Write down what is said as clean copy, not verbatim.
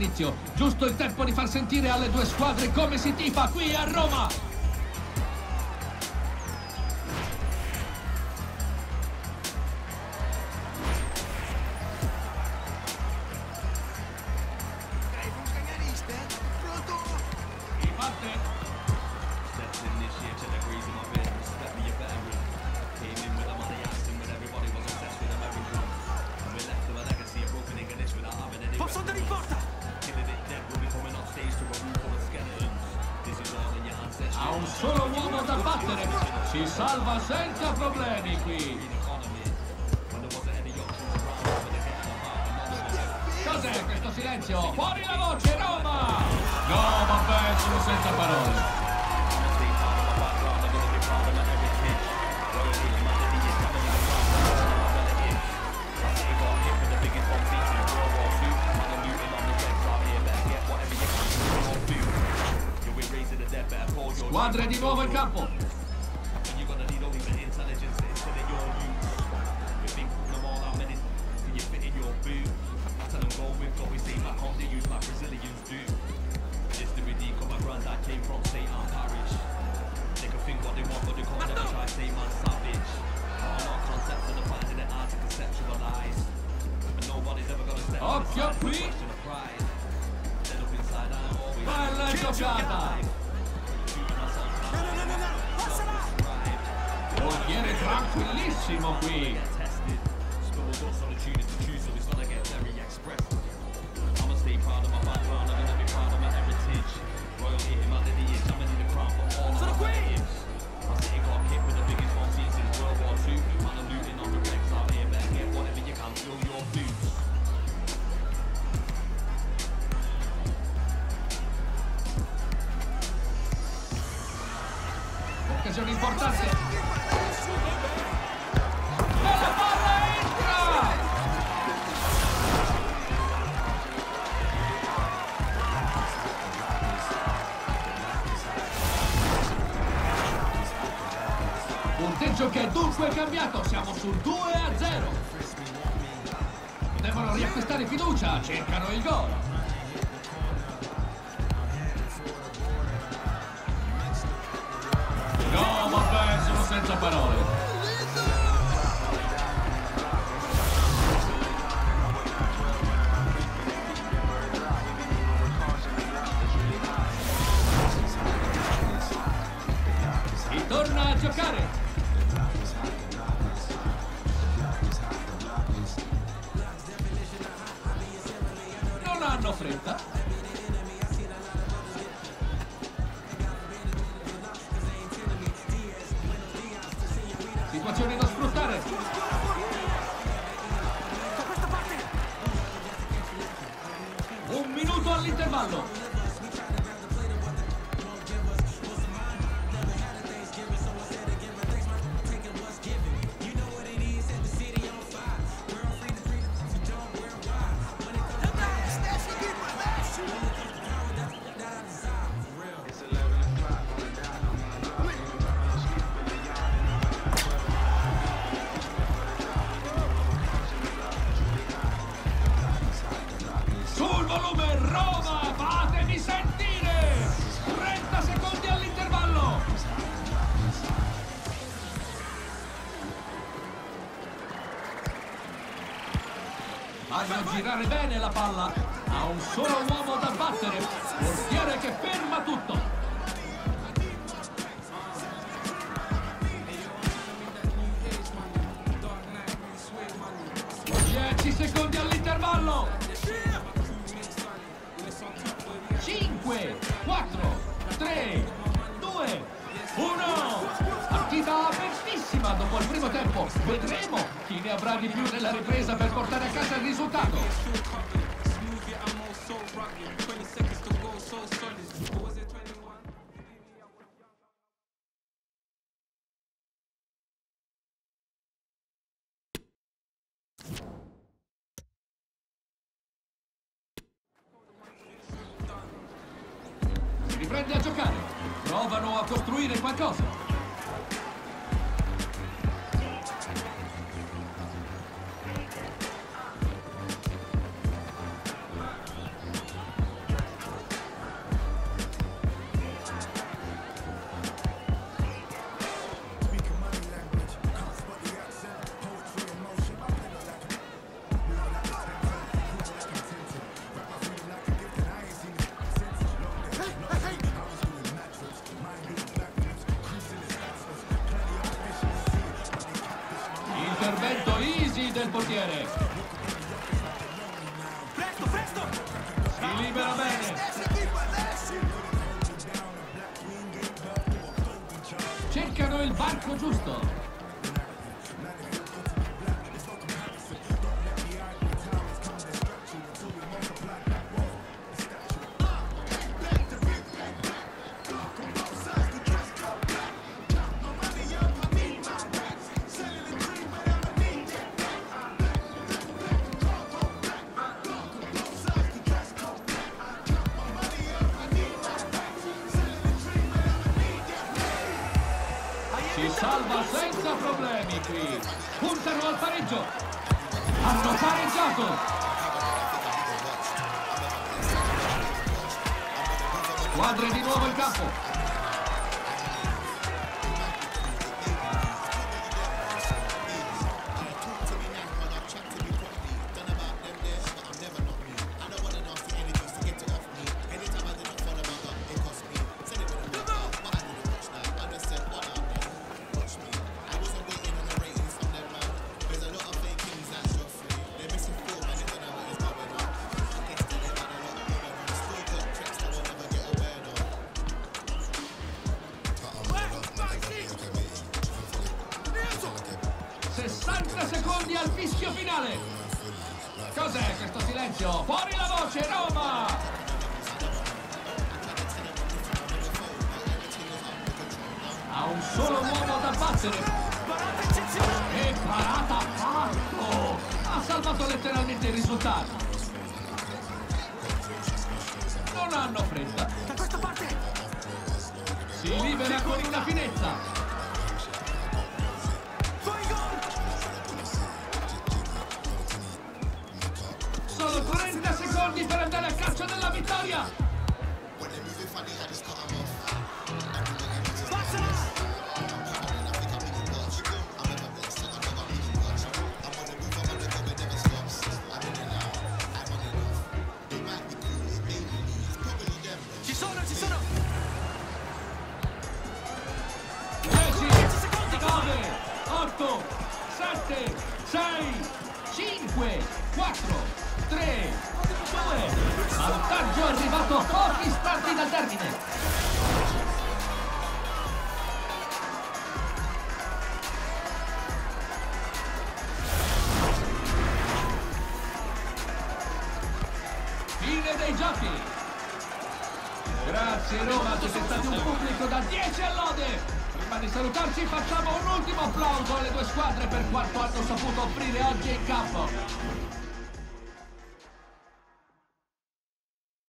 dall'inizio. Giusto il tempo di far sentire alle due squadre come si tifa qui a Roma. Ha un solo uomo da battere, si salva senza problemi qui. Cos'è questo silenzio? Fuori la voce, Roma! No, vabbè, sono senza parole. Squadre di nuovo in campo. Occhio qui. Bella giocata. Portiere tranquillissimo qui. Sono qui! Occasione importante. E la palla entra! Punteggio che è dunque cambiato, siamo sul 2-0. Devono riacquistare fiducia, cercano il gol. No, vabbè, sono senza parole. Torna a giocare. Non hanno fretta. Situazioni da sfruttare. Un minuto all'intervallo. Sul volume, Roma, fatemi sentire! 30 secondi all'intervallo! Fanno girare bene la palla, ha un solo uomo da battere, portiere che ferma tutto. 10 secondi all'intervallo! 5, 4, 3, 2, 1. Partita apertissima dopo il primo tempo. Vedremo chi ne avrà di più nella ripresa per portare a casa il risultato. Si riprende a giocare. Provano a costruire qualcosa. del portiere. Presto, presto! Si libera bene. Cercano il varco giusto. Si salva senza problemi qui. Puntano al pareggio. Hanno pareggiato. Squadre di nuovo in campo. Secondi al fischio finale. Cos'è questo silenzio? Fuori la voce, Roma! Ha un solo uomo da battere. Che parata ha fatto! Ha salvato letteralmente il risultato. Non hanno fretta. Da questa parte! Si libera con una finezza. Solo 30 secondi per andare a caccia della vittoria. Ci sono, ci sono. 10, 9, 8, 7, 6, 5, 4, 3, 2, vantaggio arrivato a pochi istanti dal termine. Fine dei giochi. Grazie Roma, siete stati un pubblico da 10 all'ode. Prima di salutarci facciamo un ultimo applauso alle due squadre per quanto hanno saputo offrire oggi in campo.